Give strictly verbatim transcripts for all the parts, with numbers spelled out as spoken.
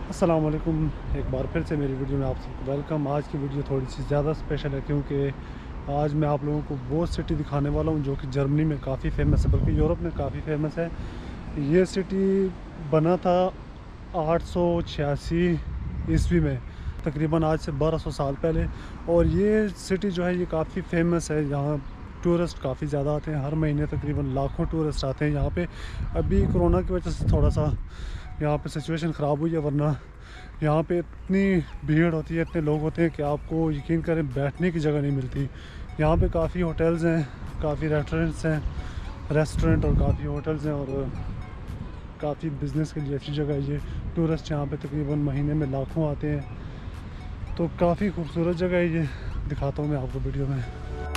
अस्सलाम वालेकुम। एक बार फिर से मेरी वीडियो में आप सबको वेलकम। आज की वीडियो थोड़ी सी ज़्यादा स्पेशल है क्योंकि आज मैं आप लोगों को वो सिटी दिखाने वाला हूँ जो कि जर्मनी में काफ़ी फेमस है, बल्कि यूरोप में काफ़ी फेमस है। ये सिटी बना था आठ सौ छियासी ईस्वी में, तकरीबन आज से बारह सौ साल पहले। और ये सिटी जो है ये काफ़ी फेमस है। यहाँ टूरिस्ट काफ़ी ज़्यादा आते हैं, हर महीने तकरीबन लाखों टूरिस्ट आते हैं यहाँ पे। अभी कोरोना की वजह से थोड़ा सा यहाँ पे सिचुएशन ख़राब हुई है, वरना यहाँ पे इतनी भीड़ होती है, इतने लोग होते हैं कि आपको यकीन करें बैठने की जगह नहीं मिलती। यहाँ पे काफ़ी होटल्स हैं, काफ़ी रेस्टोरेंट्स हैं रेस्टोरेंट और काफ़ी होटल्स हैं, और काफ़ी बिज़नेस के लिए अच्छी जगह है ये। टूरिस्ट यहाँ पे तकरीबन महीने में लाखों आते हैं, तो काफ़ी खूबसूरत जगह है ये। दिखाता हूँ मैं आपको वीडियो में।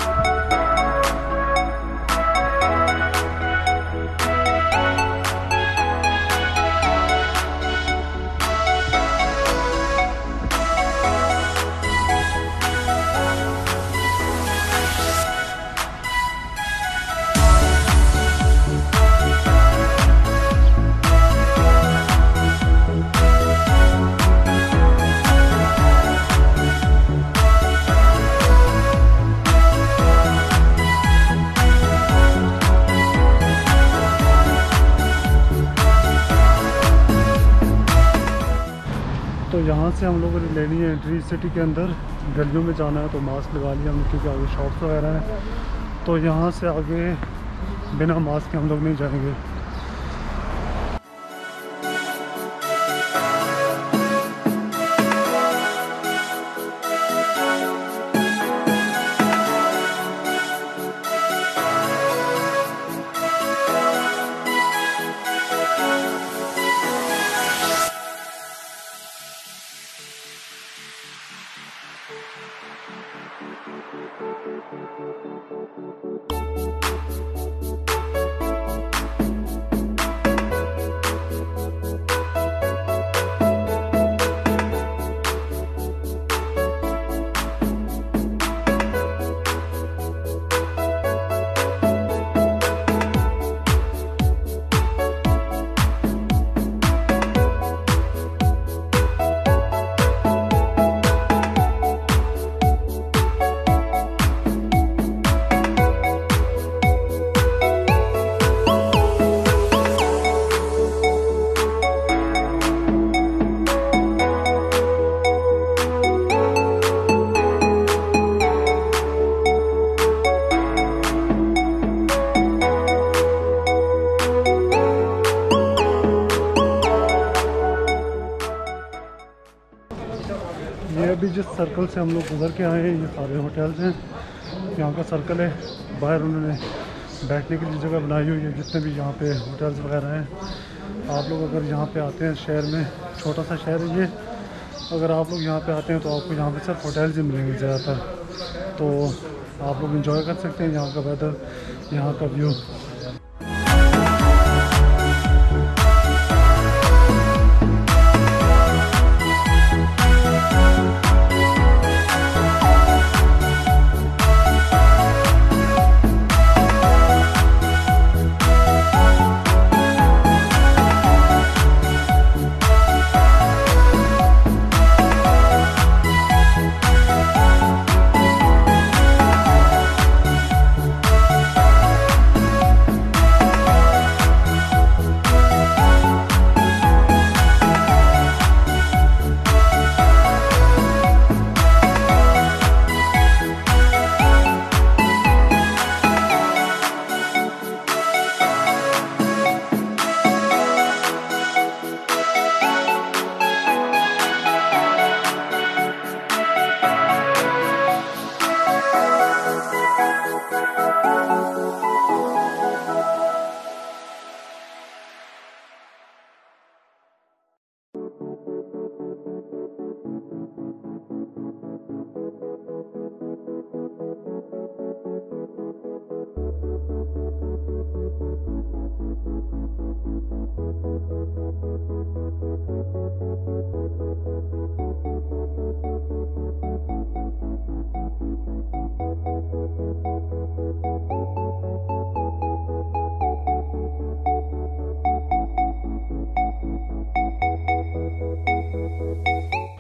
तो यहाँ से हम लोगों ने लेनी है एंट्री सिटी के अंदर। गलियों में जाना है तो मास्क लगा लिया हमने क्योंकि आगे शॉप्स वगैरह हैं। तो यहाँ से आगे बिना मास्क के हम लोग नहीं जाएंगे। ये अभी जिस सर्कल से हम लोग गुजर के आए हैं ये सारे होटल्स हैं। यहाँ का सर्कल है, बाहर उन्होंने बैठने के लिए जगह बनाई हुई है जितने भी यहाँ पे होटल्स वगैरह हैं। आप लोग अगर यहाँ पे आते हैं, शहर में छोटा सा शहर है ये, अगर आप लोग यहाँ पे आते हैं तो आपको यहाँ पे सिर्फ होटल्स ही मिलेंगे ज़्यादातर। तो आप लोग इंजॉय कर सकते हैं यहाँ का वेदर, यहाँ का व्यू।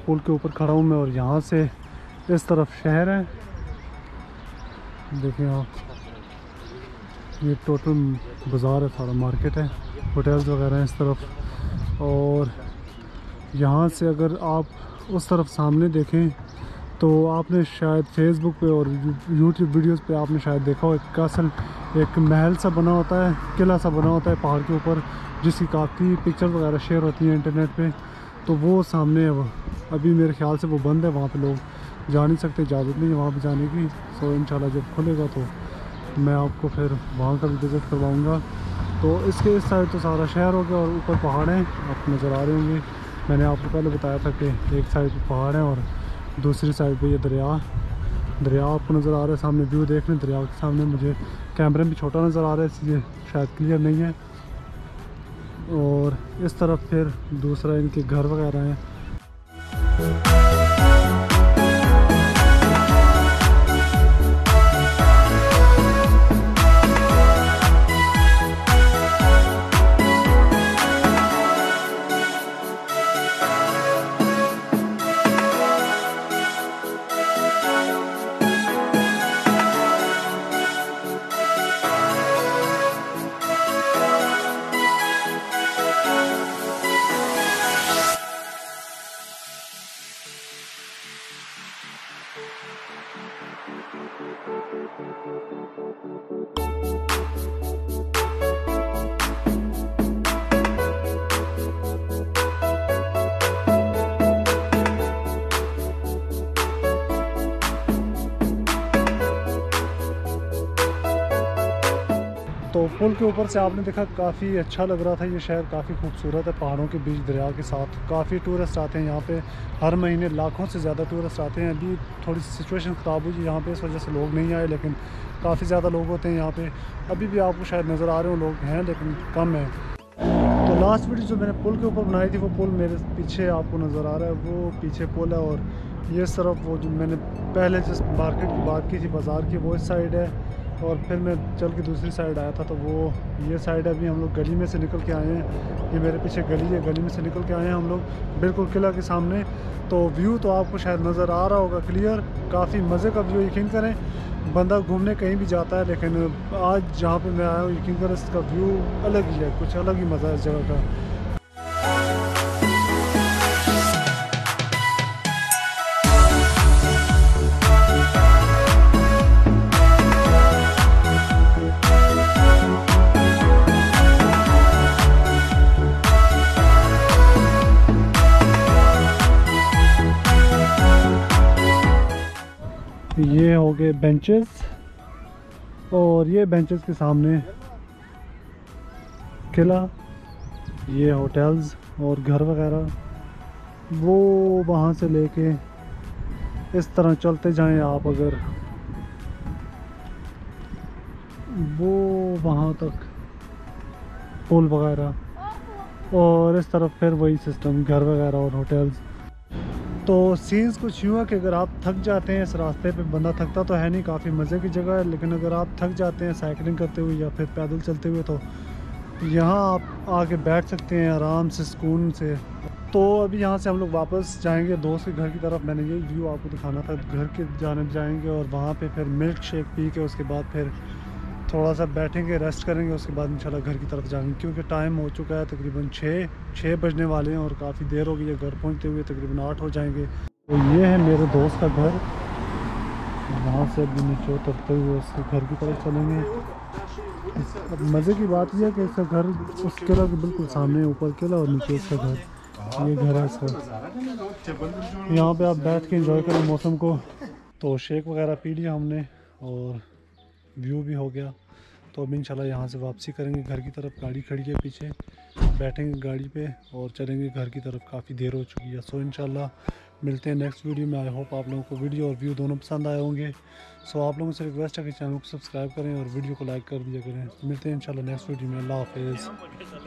पुल के ऊपर खड़ा हूँ मैं, और यहाँ से इस तरफ शहर है। देखिए आप, ये टोटल बाज़ार है, सारा मार्केट है, होटल्स वगैरह हैं इस तरफ। और यहाँ से अगर आप उस तरफ सामने देखें तो आपने शायद फेसबुक पे और यूट्यूब वीडियोस पे आपने शायद देखा हो, एक कैसल, एक महल सा बना होता है, किला सा बना होता है पहाड़ के ऊपर, जिसकी काफ़ी पिक्चर्स वगैरह शेयर होती हैं इंटरनेट पे। तो वो सामने है, वो अभी मेरे ख्याल से वो बंद है, वहाँ पे लोग जा नहीं सकते, इजाज़त नहीं है वहाँ पे जाने की। सो इंशाल्लाह जब खुलेगा तो मैं आपको फिर वहाँ का भी विज़िट करवाऊँगा। तो इसके इस साइड तो सारा शहर हो गया और ऊपर पहाड़ हैं, आपको नज़र आ रहे होंगे। मैंने आपको पहले बताया था कि एक साइड पर पहाड़ है और दूसरी साइड पे ये दरिया दरिया आपको नज़र आ रहा है सामने। व्यू देख लें दरिया के सामने, मुझे कैमरे में छोटा नज़र आ रहा है इसलिए शायद क्लियर नहीं है। और इस तरफ फिर दूसरा इनके घर वगैरह हैं। तो पुल के ऊपर से आपने देखा काफ़ी अच्छा लग रहा था, ये शहर काफ़ी खूबसूरत है, पहाड़ों के बीच दरिया के साथ। काफ़ी टूरिस्ट आते हैं यहाँ पे, हर महीने लाखों से ज़्यादा टूरिस्ट आते हैं। अभी थोड़ी सी सिचुएशन ख़राब हुई यहाँ पे, इस वजह से लोग नहीं आए, लेकिन काफ़ी ज़्यादा लोग होते हैं यहाँ पे। अभी भी आपको शायद नज़र आ रहे हो लोग हैं, लेकिन कम है। तो लास्ट वीडियो जो मैंने पुल के ऊपर बनाई थी, वो पुल मेरे पीछे आपको नज़र आ रहा है, वो पीछे पुल है। और ये तरफ वो जो मैंने पहले जिस मार्केट की बात की थी बाज़ार की, वो इस साइड है। और फिर मैं चल के दूसरी साइड आया था, तो वो ये साइड है। अभी हम लोग गली में से निकल के आए हैं, ये मेरे पीछे गली है, गली में से निकल के आए हैं हम लोग बिल्कुल किला के सामने। तो व्यू तो आपको शायद नज़र आ रहा होगा क्लियर, काफ़ी मज़े का व्यू। यकीन करें बंदा घूमने कहीं भी जाता है, लेकिन आज जहाँ पे मैं आया हूँ यकीन करें इसका व्यू अलग ही है, कुछ अलग ही मज़ा है इस जगह का। ये हो गए बेंचेस, और ये बेंचेस के सामने किला, ये होटल्स और घर वगैरह। वो वहाँ से लेके इस तरह चलते जाएं आप, अगर वो वहाँ तक पुल वगैरह, और इस तरफ फिर वही सिस्टम, घर वगैरह और होटल्स। तो सीन्स कुछ यूँ है कि अगर आप थक जाते हैं इस रास्ते पे, बंदा थकता तो है नहीं, काफ़ी मज़े की जगह है, लेकिन अगर आप थक जाते हैं साइकिलिंग करते हुए या फिर पैदल चलते हुए, तो यहाँ आप आके बैठ सकते हैं आराम से सुकून से। तो अभी यहाँ से हम लोग वापस जाएंगे दोस्त के घर की तरफ। मैंने ये व्यू आपको दिखाना था, घर के जानिब जाएंगे और वहाँ पे फिर मिल्क शेक पी के उसके बाद फिर थोड़ा सा बैठेंगे, रेस्ट करेंगे, उसके बाद इंशाल्लाह घर की तरफ जाएंगे, क्योंकि टाइम हो चुका है तकरीबन छः छः बजने वाले हैं और काफ़ी देर हो गई है घर पहुंचते हुए, तकरीबन आठ हो जाएंगे। तो ये है मेरे दोस्त का घर, वहाँ से अभी नीचे उतरते हुए उसके घर की तरफ चलेंगे। अब मज़े की बात यह है कि इसका घर उस किला के बिल्कुल सामने, ऊपर किला और नीचे उसका घर, ये घर है इसका। यहाँ पे आप बैठ के एंजॉय करें मौसम को। तो शेक वगैरह पी लिया हमने और व्यू भी हो गया। तो अब इंशाल्लाह यहाँ से वापसी करेंगे घर की तरफ। गाड़ी खड़ी है पीछे, बैठेंगे गाड़ी पे और चलेंगे घर की तरफ, काफ़ी देर हो चुकी है। सो इंशाल्लाह मिलते हैं नेक्स्ट वीडियो में। आई होप आप लोगों को वीडियो और व्यू दोनों पसंद आए होंगे। सो आप लोगों से रिक्वेस्ट है कि चैनल को सब्सक्राइब करें और वीडियो को लाइक कर दिया करें। मिलते हैं इंशाल्लाह नेक्स्ट वीडियो में। अल्लाह हाफिज़।